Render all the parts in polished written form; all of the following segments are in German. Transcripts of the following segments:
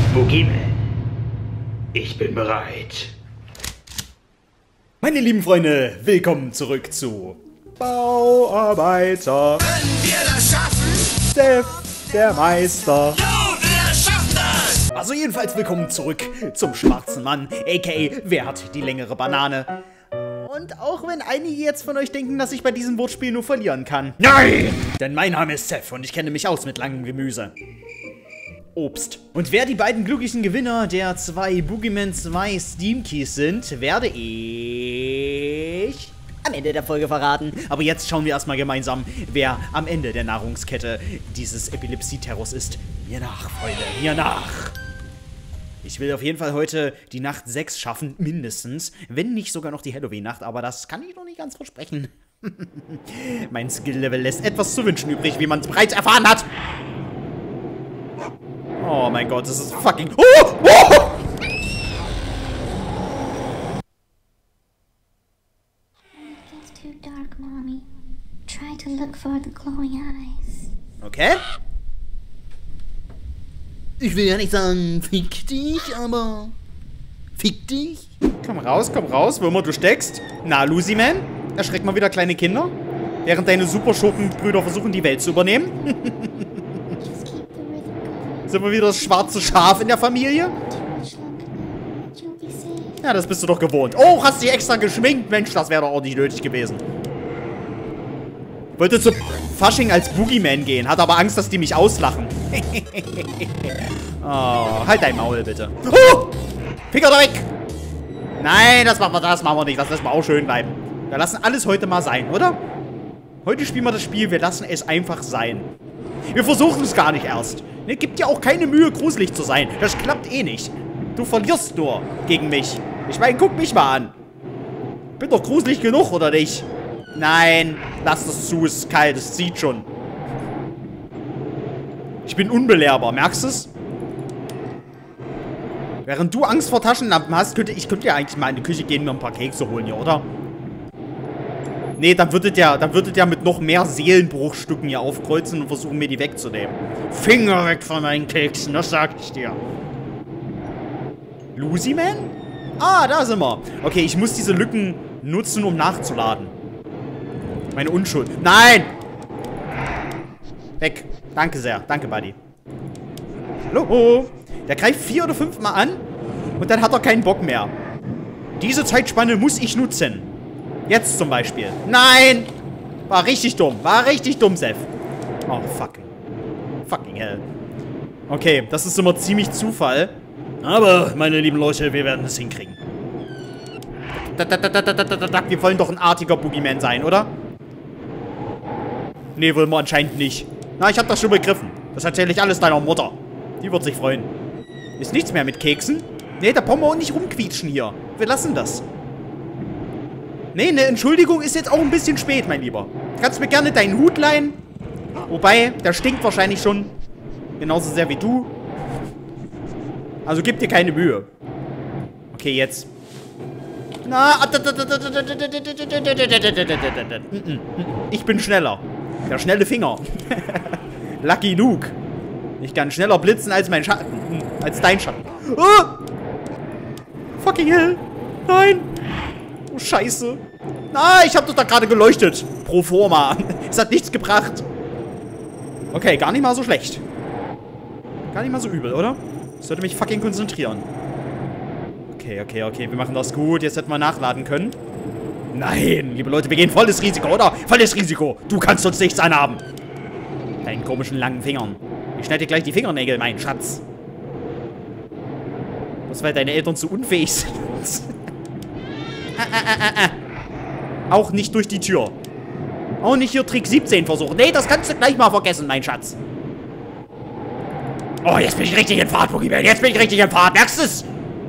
Boogeyman, ich bin bereit. Meine lieben Freunde, willkommen zurück zu Bauarbeiter. Können wir das schaffen? Steph, der Meister. Jo, wir schaffen das! Also jedenfalls willkommen zurück zum schwarzen Mann, a.k.a. wer hat die längere Banane? Und auch wenn einige jetzt von euch denken, dass ich bei diesem Wortspiel nur verlieren kann. Nein! Denn mein Name ist Steph und ich kenne mich aus mit langem Gemüse. Obst. Und wer die beiden glücklichen Gewinner der 2 Boogeyman 2 Steam Keys sind, werde ich am Ende der Folge verraten. Aber jetzt schauen wir erstmal gemeinsam, wer am Ende der Nahrungskette dieses Epilepsie-Terrors ist. Mir nach, Freunde, mir nach. Ich will auf jeden Fall heute die Nacht 6 schaffen, mindestens. Wenn nicht sogar noch die Halloween-Nacht, aber das kann ich noch nicht ganz versprechen. Mein Skill-Level lässt etwas zu wünschen übrig, wie man es bereits erfahren hat. Oh mein Gott, das ist fucking... Oh! Oh! It's too dark, Mommy. Try to look for the glowing eyes. Okay. Ich will ja nicht sagen, fick dich, aber... Fick dich? Komm raus, wo immer du steckst. Na, Lucy Man? Erschreck mal wieder kleine Kinder? Während deine Superschurkenbrüder versuchen, die Welt zu übernehmen? Just keep the rhythm going. Sind wir wieder das schwarze Schaf in der Familie? Too much longer now, and you'll be safe. Ja, das bist du doch gewohnt. Oh, hast dich extra geschminkt? Mensch, das wäre doch auch nicht nötig gewesen. Wollte zu Fasching als Boogeyman gehen, hat aber Angst, dass die mich auslachen. Oh, halt dein Maul, bitte. Oh! Finger da weg! Nein, das machen wir nicht. Das lassen wir auch schön bleiben. Wir lassen alles heute mal sein, oder? Heute spielen wir das Spiel, wir lassen es einfach sein. Wir versuchen es gar nicht erst. Ne, gibt ja auch keine Mühe, gruselig zu sein. Das klappt eh nicht. Du verlierst nur gegen mich. Ich meine, guck mich mal an. Bin doch gruselig genug, oder nicht? Nein, lass das zu, es ist kalt, es zieht schon. Ich bin unbelehrbar, merkst du es? Während du Angst vor Taschenlampen hast, könnte ja eigentlich mal in die Küche gehen und mir ein paar Kekse holen hier, oder? Nee, dann würdet ihr mit noch mehr Seelenbruchstücken hier aufkreuzen und versuchen, mir die wegzunehmen. Finger weg von meinen Keksen, das sag ich dir. Lucy Man? Ah, da sind wir. Okay, ich muss diese Lücken nutzen, um nachzuladen. Meine Unschuld. Nein! Weg. Danke sehr. Danke, Buddy. Hallo? Der greift 4 oder 5 Mal an und dann hat er keinen Bock mehr. Diese Zeitspanne muss ich nutzen. Jetzt zum Beispiel. Nein! War richtig dumm. Seth. Oh, fucking. Fucking hell. Okay, das ist immer ziemlich Zufall. Aber, meine lieben Leute, wir werden es hinkriegen. Wir wollen doch ein artiger Boogeyman sein, oder? Nee, wollen wir anscheinend nicht. Na, ich hab das schon begriffen. Das erzähle ich alles deiner Mutter. Die wird sich freuen. Ist nichts mehr mit Keksen? Nee, da brauchen wir auch nicht rumquietschen hier. Wir lassen das. Nee, eine Entschuldigung ist jetzt auch ein bisschen spät, mein Lieber. Du kannst mir gerne deinen Hut leihen. Wobei, der stinkt wahrscheinlich schon genauso sehr wie du. Also gib dir keine Mühe. Okay, jetzt. Na, ich bin schneller. Der schnelle Finger. Lucky Luke. Ich kann schneller blitzen als mein Schatten. Als dein Schatten. Oh! Fucking hell. Nein. Oh, scheiße. Ah, ich hab doch da gerade geleuchtet. Pro forma. Es hat nichts gebracht. Okay, gar nicht mal so schlecht. Gar nicht mal so übel, oder? Ich sollte mich fucking konzentrieren. Okay. Wir machen das gut. Jetzt hätten wir nachladen können. Nein, liebe Leute, wir gehen volles Risiko, oder? Volles Risiko. Du kannst uns nichts anhaben. Deinen komischen langen Fingern. Ich schneide dir gleich die Fingernägel, mein Schatz. Was, weil deine Eltern zu unfähig sind? Auch nicht durch die Tür. Auch nicht hier Trick 17 versuchen. Nee, das kannst du gleich mal vergessen, mein Schatz. Oh, jetzt bin ich richtig in Fahrt, Boogeyman. Jetzt bin ich richtig in Fahrt. Merkst du es?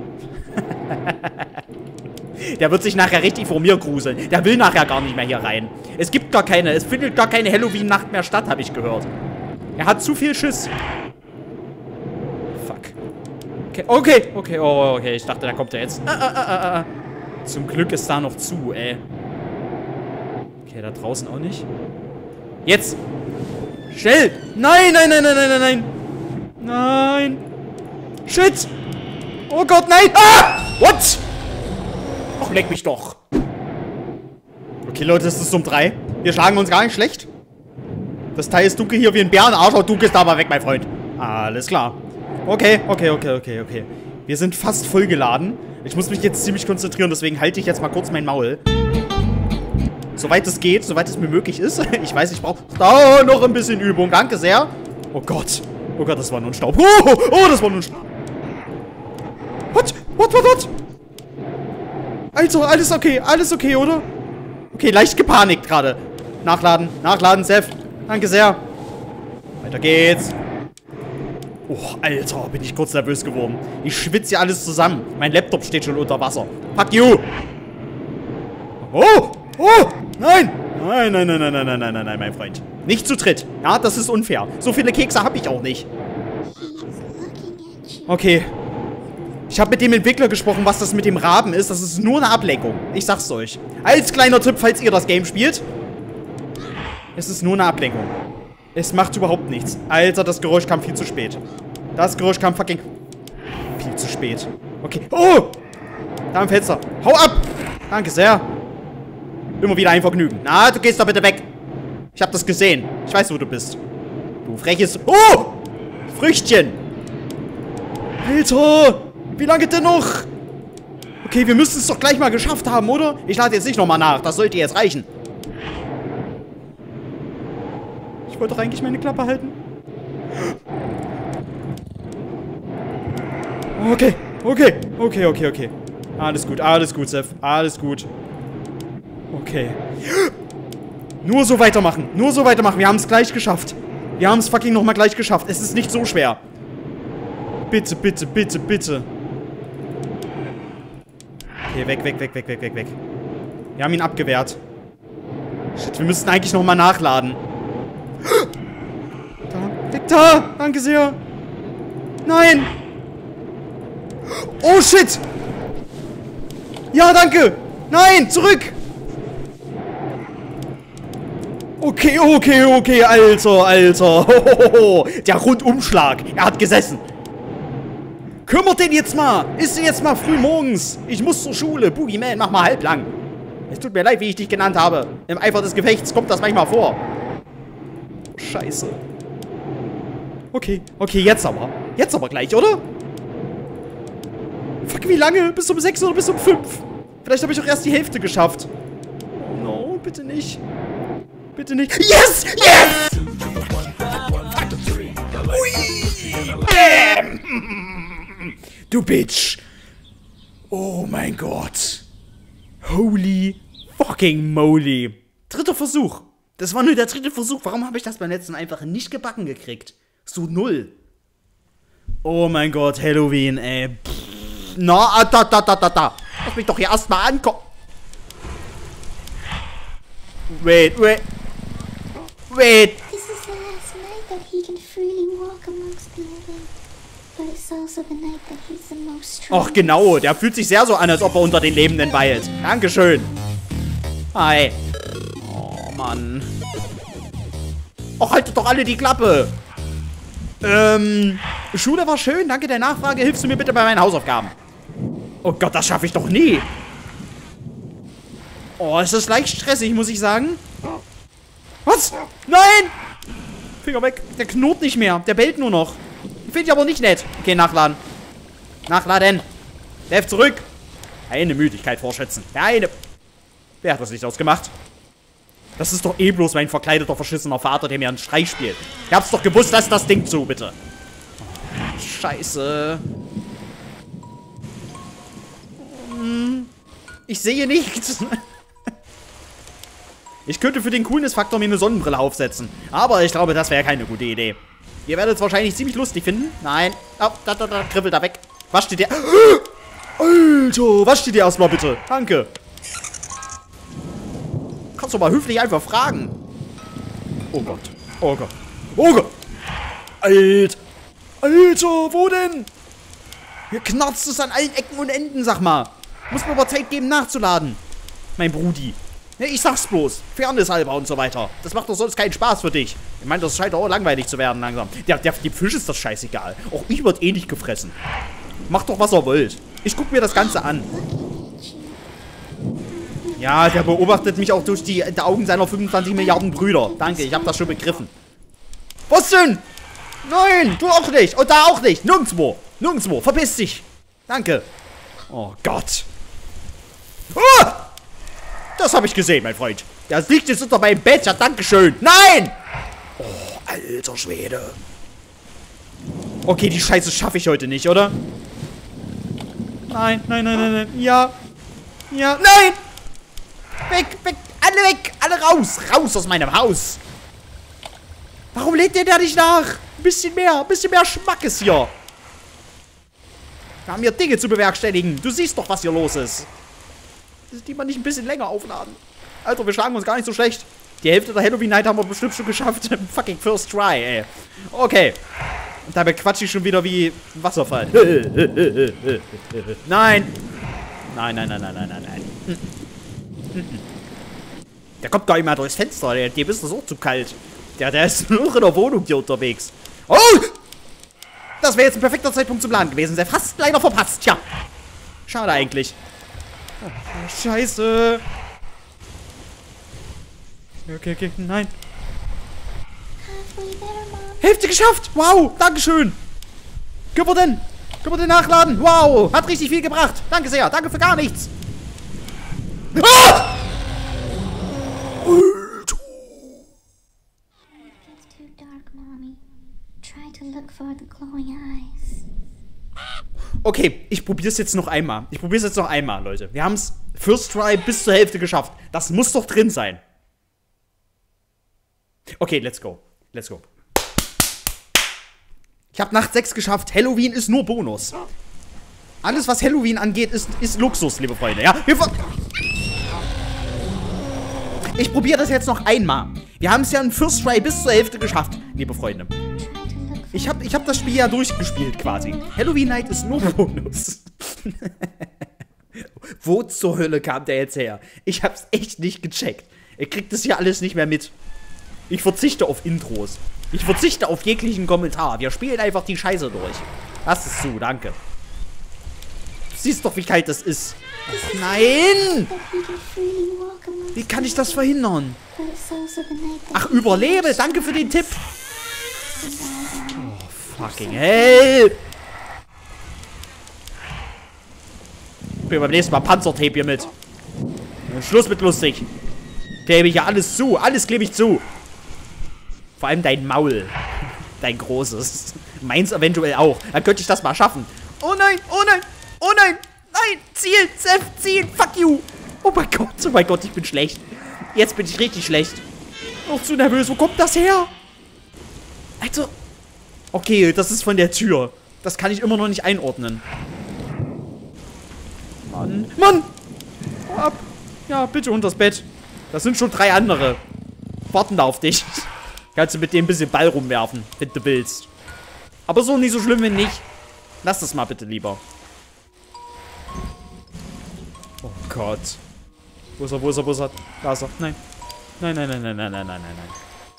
Der wird sich nachher richtig vor mir gruseln. Der will nachher gar nicht mehr hier rein. Es findet gar keine Halloween-Nacht mehr statt, habe ich gehört. Er hat zu viel Schiss. Fuck. Okay. Oh, okay. Ich dachte, da kommt er jetzt. Zum Glück ist da noch zu, ey. Okay, da draußen auch nicht. Jetzt. Schnell. Nein. Shit. Oh Gott, nein. Ah! What? Ach, leck mich doch. Okay, Leute, das ist um 3. Wir schlagen uns gar nicht schlecht. Das Teil ist dunkel hier wie ein Bärenarsch. Du gehst da mal weg, mein Freund. Alles klar. Okay. Wir sind fast vollgeladen. Ich muss mich jetzt ziemlich konzentrieren, deswegen halte ich jetzt mal kurz mein Maul. Soweit es geht, soweit es mir möglich ist. Ich weiß, ich brauche da noch ein bisschen Übung. Danke sehr. Oh Gott. Oh Gott, das war nur ein Staub. Oh, das war nur ein Staub. What? Alter, alles okay, oder? Okay, leicht gepanikt gerade. Nachladen, Seth. Danke sehr. Weiter geht's. Oh, Alter, bin ich kurz nervös geworden. Ich schwitze hier alles zusammen. Mein Laptop steht schon unter Wasser. Fuck you. Oh, nein, mein Freund. Nicht zu dritt. Ja, das ist unfair. So viele Kekse habe ich auch nicht. Okay. Ich habe mit dem Entwickler gesprochen, was das mit dem Raben ist. Das ist nur eine Ablenkung. Ich sag's euch. Als kleiner Tipp, falls ihr das Game spielt. Es ist nur eine Ablenkung. Es macht überhaupt nichts. Alter, das Geräusch kam viel zu spät. Das Geräusch kam fucking viel zu spät. Okay. Oh! Da im Fenster. Hau ab! Danke sehr. Immer wieder ein Vergnügen. Na, du gehst doch bitte weg. Ich hab das gesehen. Ich weiß, wo du bist. Du freches... Oh! Früchtchen! Alter! Wie lange denn noch? Okay, wir müssen es doch gleich mal geschafft haben, oder? Ich lade jetzt nicht nochmal nach. Das sollte jetzt reichen. Ich wollte doch eigentlich meine Klappe halten. Okay. Alles gut, Seth. Alles gut. Okay. Nur so weitermachen. Wir haben es gleich geschafft. Wir haben es fucking nochmal gleich geschafft. Es ist nicht so schwer. Bitte. Okay, weg. Wir haben ihn abgewehrt. Shit, wir müssten eigentlich nochmal nachladen. Da, danke sehr. Nein. Oh, shit. Ja, danke. Nein, zurück. Okay, Alter. Hohoho. Der Rundumschlag. Er hat gesessen. Kümmert den jetzt mal. Ist den jetzt mal früh morgens. Ich muss zur Schule. Boogeyman, mach mal halblang. Es tut mir leid, wie ich dich genannt habe. Im Eifer des Gefechts kommt das manchmal vor. Scheiße. Okay, jetzt aber. Jetzt aber gleich, oder? Fuck, wie lange? Bis um 6 oder bis um 5? Vielleicht habe ich auch erst die Hälfte geschafft. Oh no, bitte nicht. Bitte nicht. Yes! Ui! Du Bitch. Oh mein Gott. Holy fucking moly. 3. Versuch. Das war nur der 3. Versuch. Warum habe ich das beim letzten einfach nicht gebacken gekriegt? So 0. Oh mein Gott, Halloween, ey. Na, da. Lass mich doch hier erstmal ankommen. Wait. This is the last night that he can freely walk amongst the living. But it's also the night that he's the most strong. Ach genau, der fühlt sich sehr so an, als ob er unter den Lebenden weilt. Dankeschön. Hi. Oh Mann. Och, haltet doch alle die Klappe. Schule war schön, danke der Nachfrage. Hilfst du mir bitte bei meinen Hausaufgaben? Oh Gott, das schaffe ich doch nie. Oh, es ist leicht stressig, muss ich sagen. Was? Nein! Finger weg. Der knurrt nicht mehr. Der bellt nur noch. Finde ich aber nicht nett. Okay, nachladen. Dev zurück. Eine Müdigkeit vorschätzen. Wer hat das nicht ausgemacht? Das ist doch eh bloß mein verkleideter, verschissener Vater, der mir einen Streich spielt. Ich hab's doch gewusst, lass das Ding zu, bitte. Oh, Scheiße. Ich sehe nichts. Ich könnte für den Coolness-Faktor mir eine Sonnenbrille aufsetzen. Aber ich glaube, das wäre keine gute Idee. Ihr werdet es wahrscheinlich ziemlich lustig finden. Nein. Oh, da, kribbelt da weg. Wasch dir. Alter, wasch dir erstmal bitte. Danke. Kannst du mal höflich einfach fragen. Oh Gott. Alter, wo denn? Hier knarzt es an allen Ecken und Enden, sag mal. Muss mir aber Zeit geben, nachzuladen. Mein Brudi. Ja, ich sag's bloß. Fairness halber und so weiter. Das macht doch sonst keinen Spaß für dich. Ich meine, das scheint auch langweilig zu werden langsam. Die Fisch ist das scheißegal. Auch ich wird eh nicht gefressen. Macht doch, was ihr wollt. Ich guck mir das Ganze an. Ja, der beobachtet mich auch durch die Augen seiner 25 Milliarden Brüder. Danke, ich habe das schon begriffen. Was denn? Nein, du auch nicht. Und da auch nicht. Nirgendwo. Nirgendwo. Verpiss dich. Danke. Oh Gott. Oh! Das habe ich gesehen, mein Freund. Das liegt jetzt unter meinem Bett. Ja, dankeschön. Nein! Oh, alter Schwede. Okay, die Scheiße schaffe ich heute nicht, oder? Nein, nein, nein, nein, nein. Ja. Ja, nein! Weg, weg, alle weg, alle raus. Raus aus meinem Haus. Warum lädt der nicht nach? Ein bisschen mehr Schmackes hier. Wir haben hier Dinge zu bewerkstelligen. Du siehst doch, was hier los ist. Die man nicht ein bisschen länger aufladen. Alter, wir schlagen uns gar nicht so schlecht. Die Hälfte der Halloween Night haben wir bestimmt schon geschafft. Fucking first try, ey. Okay. Und dabei quatsche ich schon wieder wie Wasserfall. Nein. Nein, nein, nein, nein, nein, nein, nein. Der kommt gar nicht mehr durchs Fenster. Dem ist das auch zu kalt. Der ist nur in der Wohnung hier unterwegs. Oh! Das wäre jetzt ein perfekter Zeitpunkt zum Laden gewesen. Sei fast leider verpasst. Tja. Schade eigentlich. Oh, Scheiße. Okay, okay, nein. Hälfte geschafft. Wow, dankeschön. Können wir denn nachladen? Wow, hat richtig viel gebracht. Danke sehr. Danke für gar nichts. Ah! Okay, ich probier's jetzt noch einmal. Leute. Wir haben's First Try bis zur Hälfte geschafft. Das muss doch drin sein. Okay, let's go. Let's go. Ich habe Nacht 6 geschafft. Halloween ist nur Bonus. Alles, was Halloween angeht, ist Luxus, liebe Freunde. Ja, ich probiere das jetzt noch einmal. Wir haben es ja in First Try bis zur Hälfte geschafft, liebe Freunde. Ich hab das Spiel ja durchgespielt quasi. Halloween Night ist nur Bonus. Wo zur Hölle kam der jetzt her? Ich hab's echt nicht gecheckt. Ihr kriegt das hier alles nicht mehr mit. Ich verzichte auf Intros. Ich verzichte auf jeglichen Kommentar. Wir spielen einfach die Scheiße durch. Lass es zu, danke. Du siehst doch, wie kalt das ist. Ach, nein! Wie kann ich das verhindern? Ach, überlebe! Danke für den Tipp! Oh, fucking hell! Ich bring beim nächsten Mal Panzertape hier mit. Schluss mit lustig. Klebe ich ja alles zu. Alles klebe ich zu. Vor allem dein Maul. Dein großes. Meins eventuell auch. Dann könnte ich das mal schaffen. Oh nein, oh nein, oh nein. Nein, ziel, Seth, ziel, fuck you. Oh mein Gott, ich bin schlecht. Jetzt bin ich richtig schlecht. Auch zu nervös, wo kommt das her? Also, okay, das ist von der Tür. Das kann ich immer noch nicht einordnen. Mann, Mann. Hau ab. Ja, bitte unters Bett. Das sind schon 3 andere. Warten da auf dich. Kannst du mit dem ein bisschen Ball rumwerfen, wenn du willst. Aber so nicht so schlimm, wenn nicht. Lass das mal bitte lieber. Oh Gott. Wo ist er, wo ist er, wo ist er? Da ist er. Nein. Nein, nein, nein, nein, nein, nein, nein, nein.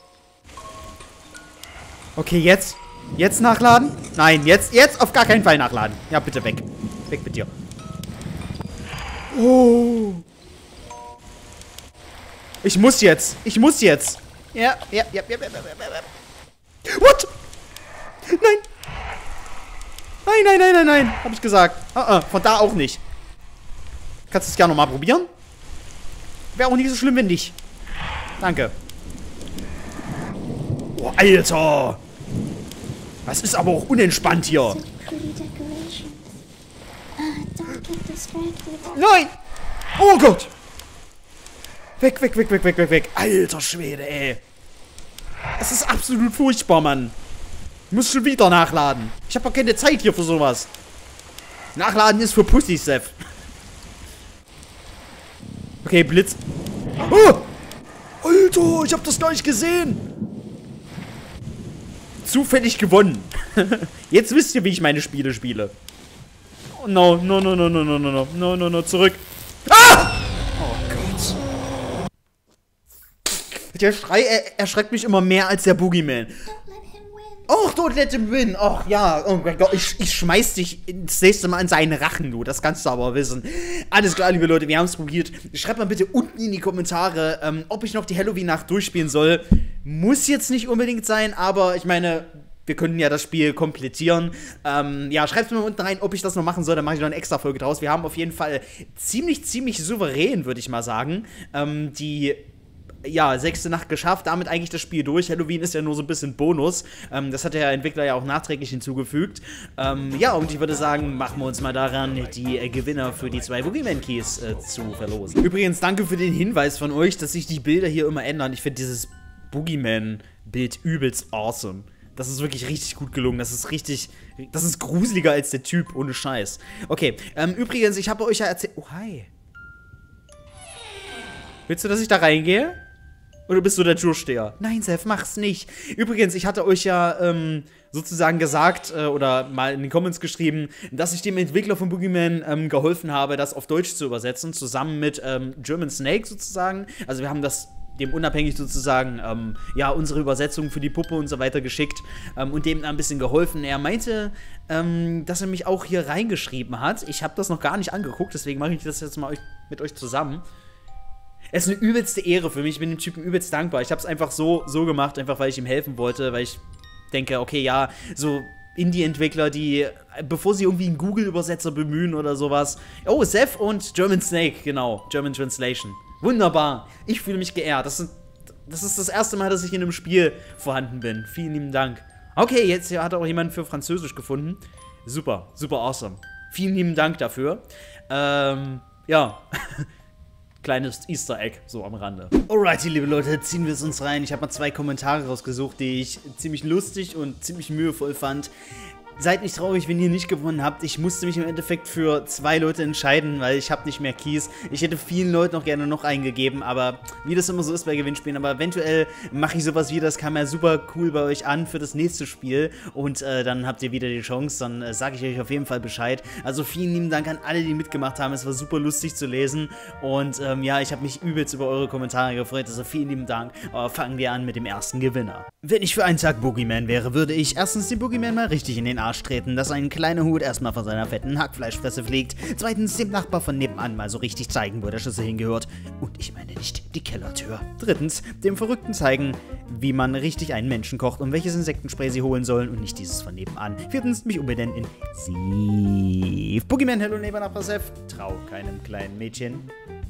Okay, jetzt. Jetzt nachladen? Nein, jetzt auf gar keinen Fall nachladen. Ja, bitte weg. Weg mit dir. Oh. Ich muss jetzt. Ich muss jetzt. Ja. What? Nein. Nein. Hab ich gesagt. Von da auch nicht. Kannst du es gerne nochmal probieren? Wäre auch nicht so schlimm, wenn nicht. Danke. Oh, Alter. Das ist aber auch unentspannt hier. Nein. Oh Gott. Weg. Alter Schwede, ey. Das ist absolut furchtbar, Mann. Ich muss schon wieder nachladen. Ich habe doch keine Zeit hier für sowas. Nachladen ist für Pussys, Seth. Okay, Blitz. Oh! Alter, ich habe das gar nicht gesehen. Zufällig gewonnen. Jetzt wisst ihr, wie ich meine Spiele spiele. Oh, no, zurück. Ah! Oh Gott. Der Schrei erschreckt mich immer mehr als der Boogeyman. Don't let him win. Och, don't let him win. Och, ja. Oh mein Gott, ich schmeiß dich das nächste Mal in seinen Rachen, du. Das kannst du aber wissen. Alles klar, liebe Leute, wir haben es probiert. Schreibt mal bitte unten in die Kommentare, ob ich noch die Halloween-Nacht durchspielen soll. Muss jetzt nicht unbedingt sein, aber ich meine, wir können ja das Spiel komplettieren. Ja, schreibt mir mal unten rein, ob ich das noch machen soll. Dann mache ich noch eine extra Folge draus. Wir haben auf jeden Fall ziemlich souverän, würde ich mal sagen, die 6. Nacht geschafft, damit eigentlich das Spiel durch. Halloween ist ja nur so ein bisschen Bonus. Das hat der Entwickler ja auch nachträglich hinzugefügt. Ja, und ich würde sagen, machen wir uns mal daran, die Gewinner für die 2 Boogeyman-Keys zu verlosen. Übrigens, danke für den Hinweis von euch, dass sich die Bilder hier immer ändern. Ich finde dieses Boogeyman-Bild übelst awesome. Das ist wirklich richtig gut gelungen. Das ist gruseliger als der Typ, ohne Scheiß. Okay, übrigens, ich habe euch ja erzählt... Oh, hi. Willst du, dass ich da reingehe? Oder bist du der Türsteher? Nein, Seth, mach's nicht. Übrigens, ich hatte euch ja sozusagen gesagt oder mal in den Comments geschrieben, dass ich dem Entwickler von Boogeyman geholfen habe, das auf Deutsch zu übersetzen, zusammen mit German Snake sozusagen. Also wir haben das dem unabhängig sozusagen, unsere Übersetzung für die Puppe und so weiter geschickt und dem ein bisschen geholfen. Er meinte, dass er mich auch hier reingeschrieben hat. Ich habe das noch gar nicht angeguckt, deswegen mache ich das jetzt mal mit euch zusammen. Es ist eine übelste Ehre für mich, ich bin dem Typen übelst dankbar. Ich habe es einfach so gemacht, einfach weil ich ihm helfen wollte, weil ich denke, okay, ja, so Indie-Entwickler, die, bevor sie irgendwie einen Google-Übersetzer bemühen oder sowas. Oh, Seth und German Snake, genau, German Translation. Wunderbar, ich fühle mich geehrt. Das ist das erste Mal, dass ich in einem Spiel vorhanden bin. Vielen lieben Dank. Okay, jetzt hat auch jemand für Französisch gefunden. Super, super awesome. Vielen lieben Dank dafür. Ja. Kleines Easter Egg, so am Rande. Alrighty, liebe Leute, ziehen wir es uns rein. Ich habe mal 2 Kommentare rausgesucht, die ich ziemlich lustig und ziemlich mühevoll fand. Seid nicht traurig, wenn ihr nicht gewonnen habt. Ich musste mich im Endeffekt für 2 Leute entscheiden, weil ich habe nicht mehr Keys. Ich hätte vielen Leuten auch gerne noch eingegeben, aber wie das immer so ist bei Gewinnspielen. Aber eventuell mache ich sowas wieder. Das kam ja super cool bei euch an für das nächste Spiel. Und dann habt ihr wieder die Chance. Dann sage ich euch auf jeden Fall Bescheid. Also vielen lieben Dank an alle, die mitgemacht haben. Es war super lustig zu lesen. Und ja, ich habe mich übelst über eure Kommentare gefreut. Also vielen lieben Dank. Aber fangen wir an mit dem ersten Gewinner. Wenn ich für einen Tag Boogeyman wäre, würde ich erstens den Boogeyman mal richtig in den Arsch treten, dass ein kleiner Hut erstmal von seiner fetten Hackfleischfresse fliegt. Zweitens dem Nachbar von nebenan mal so richtig zeigen, wo der Schlüssel hingehört. Und ich meine nicht die Kellertür. Drittens dem Verrückten zeigen, wie man richtig einen Menschen kocht und welches Insektenspray sie holen sollen und nicht dieses von nebenan. Viertens mich umbenennen in Sieve. Boogeyman, Hello Neighbor Nachbar Seth. Trau keinem kleinen Mädchen.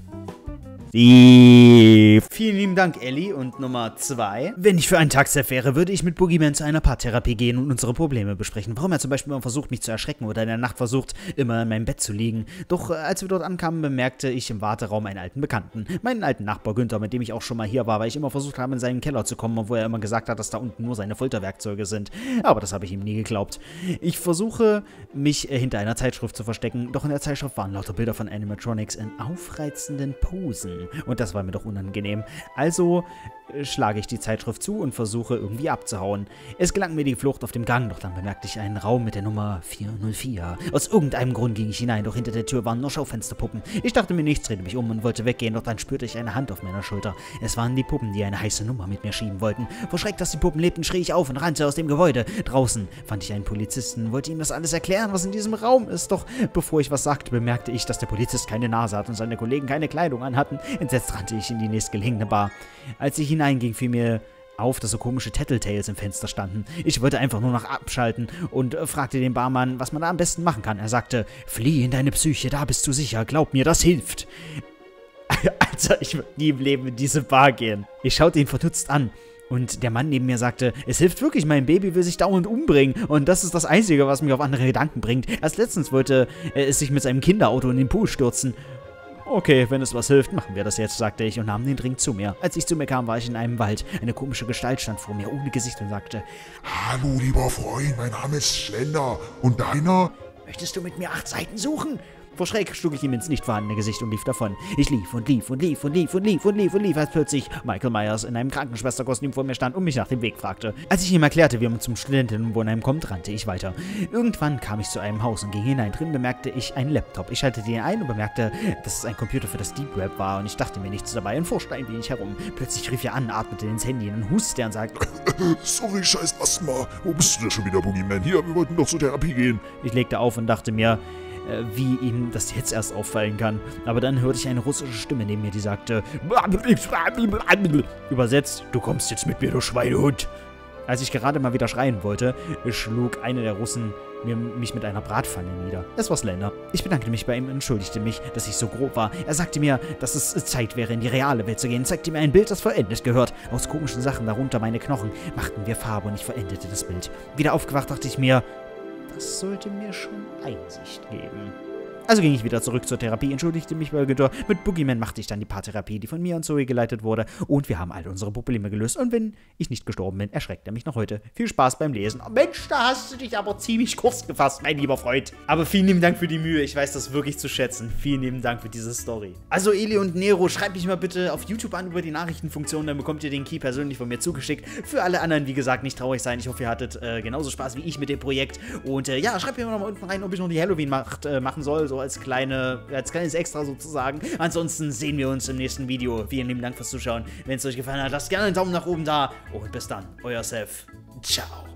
Sieve. Vielen lieben Dank, Ellie. Und Nummer 2. Wenn ich für einen Tag Seth wäre, würde ich mit Boogeyman zu einer Paartherapie gehen und unsere Probleme besprechen. Warum er zum Beispiel immer versucht, mich zu erschrecken oder in der Nacht versucht, immer in meinem Bett zu liegen. Doch als wir dort ankamen, bemerkte ich im Warteraum einen alten Bekannten. Meinen alten Nachbar Günther, mit dem ich auch schon mal hier war, weil ich immer versucht habe, in seinen Keller zu kommen, obwohl er immer gesagt hat, dass da unten nur seine Folterwerkzeuge sind. Aber das habe ich ihm nie geglaubt. Ich versuche, mich hinter einer Zeitschrift zu verstecken, doch in der Zeitschrift waren lauter Bilder von Animatronics in aufreizenden Posen. Und das war mir doch unangenehm. Also schlage ich die Zeitschrift zu und versuche irgendwie abzuhauen. Es gelang mir die Flucht auf dem Gang, doch dann bemerkte ich einen Raum mit der Nummer 404. Aus irgendeinem Grund ging ich hinein, doch hinter der Tür waren nur Schaufensterpuppen. Ich dachte mir nichts, drehte mich um und wollte weggehen, doch dann spürte ich eine Hand auf meiner Schulter. Es waren die Puppen, die eine heiße Nummer mit mir schieben wollten. Vor Schreck, dass die Puppen lebten, schrie ich auf und rannte aus dem Gebäude. Draußen fand ich einen Polizisten, wollte ihm das alles erklären, was in diesem Raum ist. Doch bevor ich was sagte, bemerkte ich, dass der Polizist keine Nase hat und seine Kollegen keine Kleidung anhatten. Entsetzt rannte ich in die nächstgelegene Bar. Als ich hineinging, fiel mir auf, dass so komische Tattletales im Fenster standen. Ich wollte einfach nur noch abschalten und fragte den Barmann, was man da am besten machen kann. Er sagte, flieh in deine Psyche, da bist du sicher, glaub mir, das hilft. Also, ich würde nie im Leben in diese Bar gehen. Ich schaute ihn verdutzt an. Und der Mann neben mir sagte, es hilft wirklich, mein Baby will sich dauernd umbringen. Und das ist das Einzige, was mich auf andere Gedanken bringt. Erst letztens wollte es sich mit seinem Kinderauto in den Pool stürzen. Okay, wenn es was hilft, machen wir das jetzt, sagte ich und nahm den Drink zu mir. Als ich zu mir kam, war ich in einem Wald. Eine komische Gestalt stand vor mir, ohne Gesicht und sagte, hallo, lieber Freund, mein Name ist Slender. Und deiner? Möchtest du mit mir 8 Seiten suchen? Vor Schreck schlug ich ihm ins nicht vorhandene Gesicht und lief davon. Ich lief und lief und lief und lief und lief und lief und lief, als plötzlich Michael Myers in einem Krankenschwesterkostüm vor mir stand und mich nach dem Weg fragte. Als ich ihm erklärte, wie man zum Studentinnenwohnheim kommt, rannte ich weiter. Irgendwann kam ich zu einem Haus und ging hinein. Drin bemerkte ich einen Laptop. Ich schaltete ihn ein und bemerkte, dass es ein Computer für das Deep Web war und ich dachte mir nichts dabei und forschte ein wenig herum. Plötzlich rief er an, atmete ins Handy und hustete und sagte: Sorry, scheiß Asthma. Wo bist du denn schon wieder, Boogeyman? Hier, wir wollten doch zur Therapie gehen. Ich legte auf und dachte mir, wie ihm das jetzt erst auffallen kann. Aber dann hörte ich eine russische Stimme neben mir, die sagte: Übersetzt, du kommst jetzt mit mir, du Schweinehund. Als ich gerade mal wieder schreien wollte, schlug einer der Russen mich mit einer Bratpfanne nieder. Es war Slender. Ich bedankte mich bei ihm und entschuldigte mich, dass ich so grob war. Er sagte mir, dass es Zeit wäre, in die reale Welt zu gehen, zeigte mir ein Bild, das vollendet gehört. Aus komischen Sachen, darunter meine Knochen, machten wir Farbe und ich vollendete das Bild. Wieder aufgewacht, dachte ich mir, das sollte mir schon Einsicht geben. Also ging ich wieder zurück zur Therapie, entschuldigte mich bei Günther. Mit Boogeyman machte ich dann die Paartherapie, die von mir und Zoe geleitet wurde. Und wir haben all unsere Probleme gelöst. Und wenn ich nicht gestorben bin, erschreckt er mich noch heute. Viel Spaß beim Lesen. Oh Mensch, da hast du dich aber ziemlich kurz gefasst, mein lieber Freund. Aber vielen lieben Dank für die Mühe. Ich weiß das wirklich zu schätzen. Vielen lieben Dank für diese Story. Also Eli und Nero, schreibt mich mal bitte auf YouTube an über die Nachrichtenfunktion. Dann bekommt ihr den Key persönlich von mir zugeschickt. Für alle anderen, wie gesagt, nicht traurig sein. Ich hoffe, ihr hattet genauso Spaß wie ich mit dem Projekt. Und ja, schreibt mir mal unten rein, ob ich noch die Halloween-Nacht machen soll. So als kleines Extra sozusagen. Ansonsten sehen wir uns im nächsten Video. Vielen lieben Dank fürs Zuschauen. Wenn es euch gefallen hat, lasst gerne einen Daumen nach oben da. Und bis dann, euer Seth. Ciao.